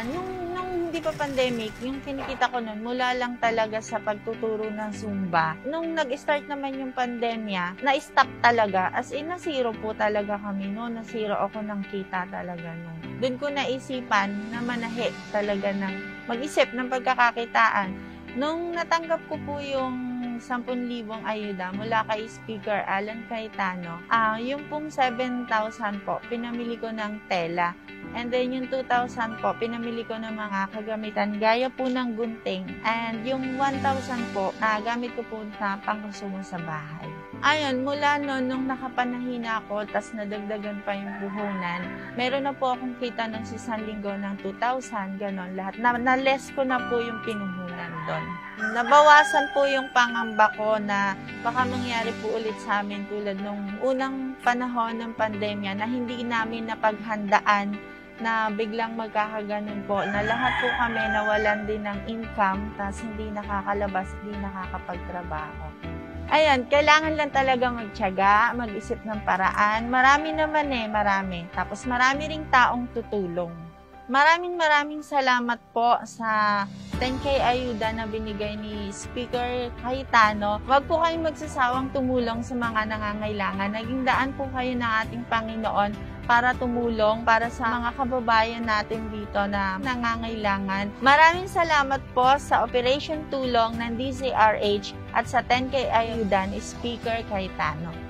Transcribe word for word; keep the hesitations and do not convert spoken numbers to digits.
Ah, nung, nung hindi pa pandemic, yung kinikita ko nun, mula lang talaga sa pagtuturo ng Zumba. Nung nag-start naman yung pandemya, na-stop talaga. As in, na-zero po talaga kami no. Na-zero ako ng kita talaga no. Doon ko naisipan na manahe talaga ng mag-isip ng pagkakakitaan. Nung natanggap ko po yung sampung libong ayuda mula kay Speaker Alan Cayetano, ah, yung pong seven thousand po, pinamili ko ng tela. And then yung two thousand po, pinamili ko ng mga kagamitan gaya po ng gunting. And yung one thousand po, ah, gamit ko po na pangkonsumo sa bahay. Ayun, mula noon, nung nakapanahin ako, tas nadagdagan pa yung puhunan, meron na po akong kita ng isang linggo ng two thousand, ganon, lahat. Na, na-less ko na po yung pinuhunan doon. Nabawasan po yung pangamba ko na baka mangyari po ulit sa amin tulad nung unang panahon ng pandemya na hindi namin napaghandaan na biglang magkakaganon po, na lahat po kami nawalan din ng income, tas hindi nakakalabas, hindi nakakapagtrabaho. Ayan, kailangan lang talaga magtiyaga, mag-isip ng paraan. Marami naman eh, marami. Tapos marami ring taong tutulong. Maraming maraming salamat po sa ten K ayuda na binigay ni Speaker Cayetano. Huwag po kayong magsasawang tumulong sa mga nangangailangan. Naging daan po kayo ng ating Panginoon para tumulong para sa mga kababayan natin dito na nangangailangan. Maraming salamat po sa Operation Tulong ng D Z R H at sa ten K ayuda ni Speaker Cayetano.